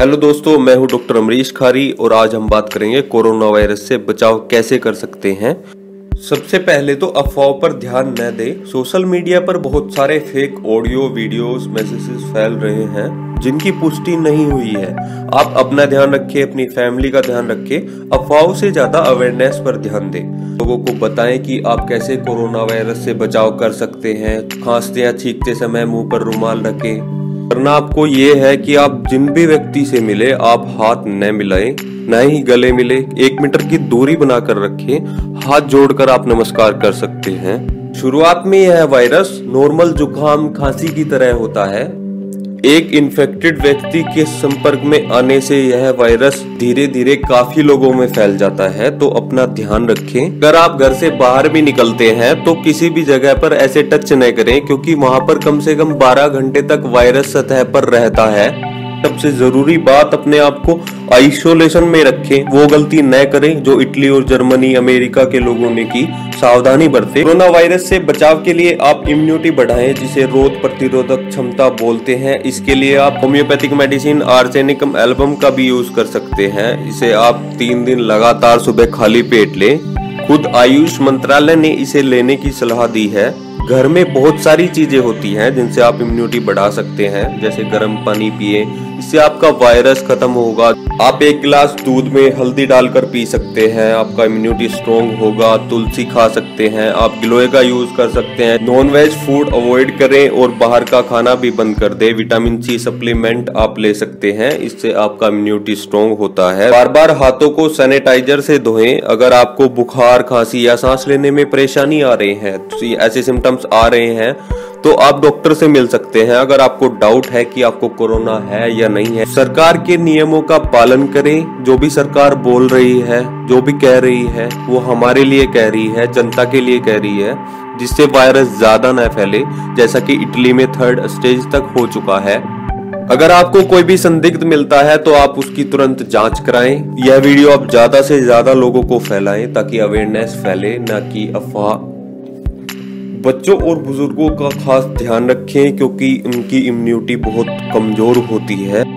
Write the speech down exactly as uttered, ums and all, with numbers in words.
Hello दोस्तों, मैं हूं डॉक्टर अमरीश खारी और आज हम बात करेंगे कोरोना वायरस से बचाव कैसे कर सकते हैं। सबसे पहले तो अफवाहों पर ध्यान न दें। सोशल मीडिया पर बहुत सारे फेक ऑडियो, वीडियोस, मैसेजेस फैल रहे हैं जिनकी पुष्टि नहीं हुई है। आप अपना ध्यान रखें, अपनी फैमिली का ध्यान रखें। अफवाहों से ज्यादा अवेयरनेस पर ध्यान दें। लोगों को बताएं कि आप कैसे कोरोना वायरस से बचाव कर सकते हैं। खांसते या छींकते समय मुंह पर रुमाल रखें। करना आपको ये है कि आप जिन भी व्यक्ति से मिले आप हाथ न मिलाएं, न ही गले मिले। एक मीटर की दूरी बनाकर रखें। हाथ जोड़कर आप नमस्कार कर सकते हैं। शुरुआत में यह वायरस नॉर्मल जुकाम, खांसी की तरह होता है। एक इन्फेक्टेड व्यक्ति के संपर्क में आने से यह वायरस धीरे धीरे काफी लोगों में फैल जाता है, तो अपना ध्यान रखें। अगर आप घर से बाहर भी निकलते हैं तो किसी भी जगह पर ऐसे टच न करें, क्योंकि वहां पर कम से कम बारह घंटे तक वायरस सतह पर रहता है। सबसे जरूरी बात, अपने आप को आइसोलेशन में रखें। वो गलती न करें जो इटली और जर्मनी, अमेरिका के लोगों ने की। सावधानी बरतें। कोरोना वायरस से बचाव के लिए आप इम्यूनिटी बढ़ाएं, जिसे रोग प्रतिरोधक क्षमता बोलते हैं। इसके लिए आप होम्योपैथिक मेडिसिन आर्सेनिकम एल्बम का भी यूज कर सकते हैं। इसे आप तीन दिन लगातार सुबह खाली पेट लें। खुद आयुष मंत्रालय ने इसे लेने की सलाह दी है। घर में बहुत सारी चीजें होती हैं जिनसे आप इम्यूनिटी बढ़ा सकते हैं, जैसे गर्म पानी पिए, इससे आपका वायरस खत्म होगा। आप एक गिलास दूध में हल्दी डालकर पी सकते हैं, आपका इम्यूनिटी स्ट्रॉन्ग होगा। तुलसी खा सकते हैं, आप गिलोय का यूज कर सकते हैं। नॉन वेज फूड अवॉइड करें और बाहर का खाना भी बंद कर दें। विटामिन सी सप्लीमेंट आप ले सकते हैं, इससे आपका इम्यूनिटी स्ट्रॉन्ग होता है। बार बार हाथों को सैनिटाइजर से धोएं। अगर आपको बुखार, खांसी या सांस लेने में परेशानी आ रही है, तो ऐसे सिम्टम्स आ रहे हैं, तो आप डॉक्टर से मिल सकते हैं। अगर आपको डाउट है कि आपको कोरोना है या नहीं है। सरकार के नियमों का पालन करें। जो भी सरकार बोल रही है, जो भी कह रही है, वो हमारे लिए कह रही है, जनता के लिए कह रही है, जिससे वायरस ज्यादा न फैले, जैसा कि इटली में थर्ड स्टेज तक हो चुका है। अगर आपको कोई भी संदिग्ध मिलता है तो आप उसकी तुरंत जांच कराएं। यह वीडियो आप ज्यादा से ज्यादा लोगों को फैलाएं ताकि अवेयरनेस फैले, न कि अफवाह। बच्चों और बुजुर्गों का खास ध्यान रखें, क्योंकि उनकी इम्यूनिटी बहुत कमजोर होती है।